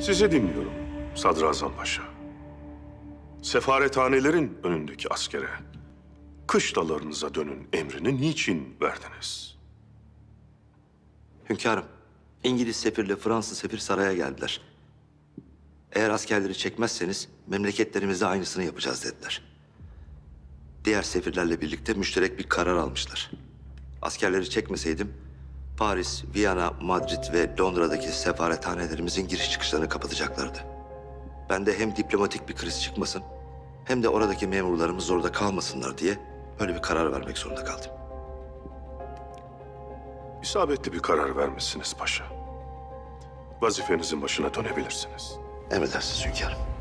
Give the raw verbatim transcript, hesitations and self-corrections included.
Sizi dinliyorum Sadrazam Paşa. Sefarethanelerin önündeki askere kışlalarınıza dönün emrini niçin verdiniz? Hünkârım, İngiliz sefirle Fransız sefir saraya geldiler. Eğer askerleri çekmezseniz memleketlerimizde aynısını yapacağız dediler. Diğer sefirlerle birlikte müşterek bir karar almışlar. Askerleri çekmeseydim Paris, Viyana, Madrid ve Londra'daki sefarethanelerimizin giriş çıkışlarını kapatacaklardı. Ben de hem diplomatik bir kriz çıkmasın hem de oradaki memurlarımız zorda kalmasınlar diye böyle bir karar vermek zorunda kaldım. İsabetli bir karar vermişsiniz paşa. Vazifenizin başına dönebilirsiniz. Emredersiniz hünkârım.